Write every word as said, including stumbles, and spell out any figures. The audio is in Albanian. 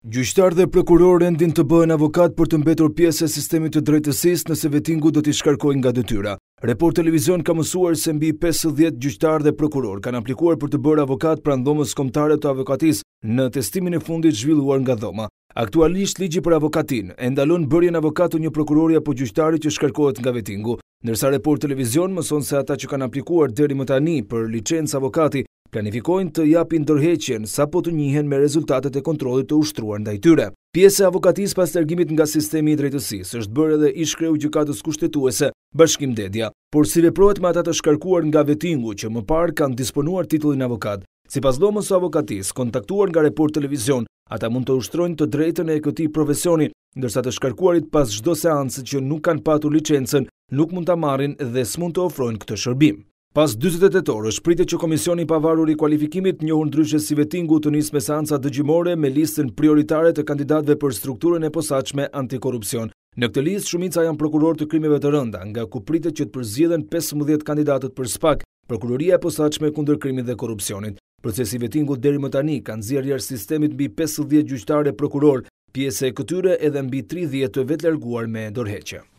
Gjyqtar dhe prokuror rendin të bëhen avokat për të mbetur pjesë e sistemit të drejtësisë nëse vettingu do t'i shkarkojë nga detyra. Report Televizion ka mësuar se mbi pesëdhjetë gjyqtar dhe prokuror kanë aplikuar për të bërë avokat pranë dhomës kombëtare të avokatisë në testimin e fundit zhvilluar nga dhoma. Aktualisht ligji për avokatinë e ndalon bërjen avokat të një prokurori apo gjyqtari që shkarkohet nga vettingu, ndërsa Report Televizion mëson se ata që kanë aplikuar deri më tani për licencë avokati planifikojnë të japin ndërheqjen sapo të njihen me rezultatet e kontrollit të ushtruar ndaj tyre. Pjesë e avokatisë pas largimit nga sistemi i drejtësisë është bërë edhe ish kreu gjykatës kushtetuese Bashkim Dedja, por si veprohet me ata të shkarkuar nga vettingu që më parë kanë disponuar titullin avokat. Sipas dhomës së avokatisë, kontaktuar nga Report Televizion, ata mund të ushtrojnë të drejtën e këtij profesioni, ndërsa të shkarkuarit pas çdo seance që nuk kanë patur licencën, nuk mund ta marrin dhe s'mund të ofrojnë këtë shërbim. Pas dyzet e tetë orësh, pritet që Komisioni i Pavarur i Kualifikimit, njohur ndryshe si vettingu, të nisë me seanca dëgjimore me listën prioritare të kandidatëve për strukturën e posaçme antikorrupsion. Në këtë listë shumica janë prokurorë të krimeve të rënda, nga ku pritet që të përzgjedhen pesëmbëdhjetë kandidatët për SPAK, Prokuroria e Posaçme kundër krimit dhe korrupsionit. Procesi i vettingut deri më tani ka nxjerrë jashtë sistemit mbi pesëdhjetë gjyqtarë e prokurorë, pjesë e këtyre edhe mbi tridhjetë të vetëlarguar me dorëheqje.